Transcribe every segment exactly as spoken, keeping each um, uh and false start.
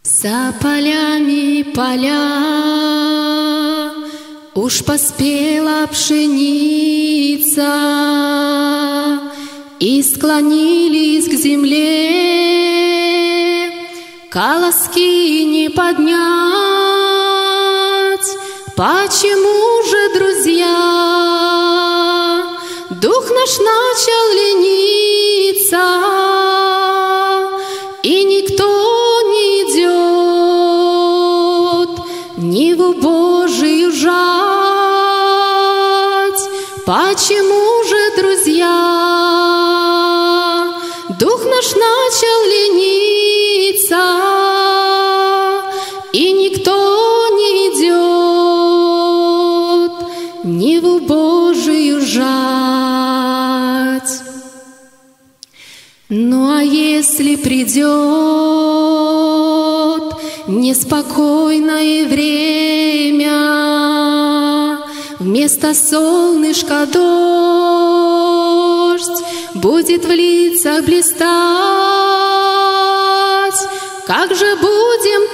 За полями поля, уж поспела пшеница, и склонились к земле, колоски не поднять. Почему же, друзья, дух наш начал лениться, и никто не идет Ниву Божию жать? Почему же, друзья, дух наш начал лениться, и никто не идет Ниву Божию жать? Ну а если придет неспокойное время, вместо солнышка дождь будет в лицах блистать, как же будем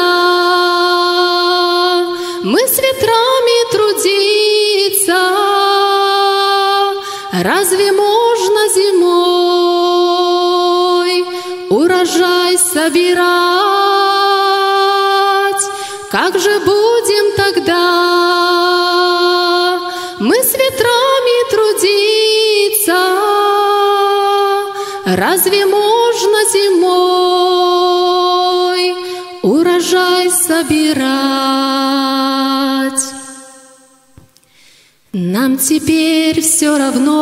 тогда мы с ветрами трудиться? Разве можно зимой урожай собирать? Как же будем тогда мы с ветрами трудиться? Разве можно зимой урожай собирать? Нам теперь все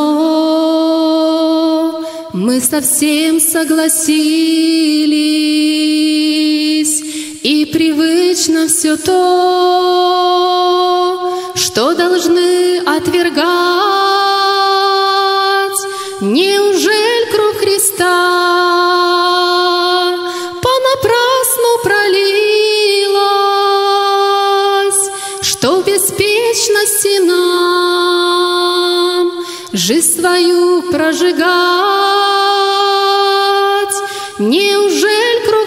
равно, мы совсем согласились, и привычно все то, что должны отвергать. Неужели кровь Христа понапрасну пролилась, что в беспечности нам жизнь свою прожигать? Неужели кровь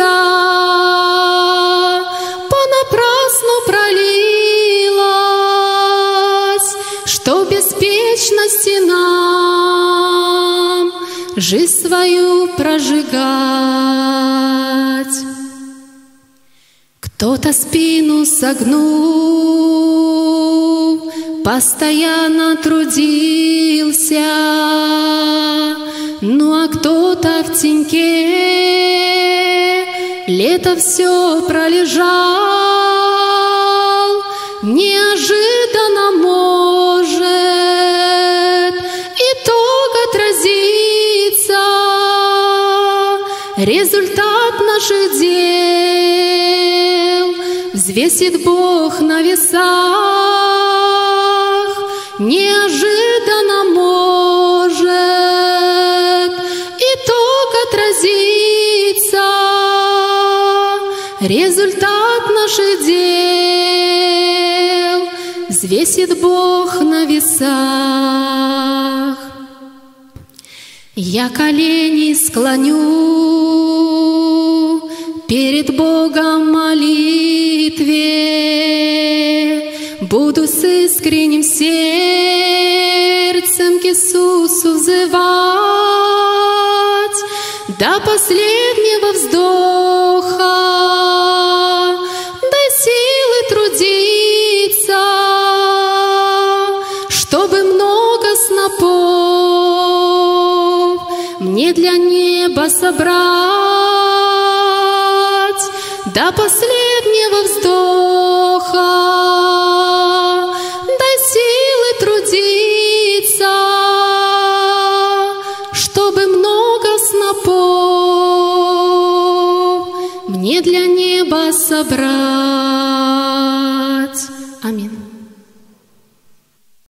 Христа понапрасну пролилась, что в беспечности нам жизнь свою прожигать? Кто-то спину согнул, постоянно трудился, ну а кто-то в теньке лето все пролежал. Неожиданно может итог отразиться, результат наших дел взвесит Бог на весах. Неожиданно может итог отразиться, результат наших дел взвесит Бог на весах. Я колени склоню перед Богом молитве, буду с искренним сердцем к Иисусу взывать до последнего вздоха, дай силы трудиться, чтобы много снопов мне для неба собрать, до последнего вздоха дай силы трудиться, чтобы много снопов мне для неба собрать.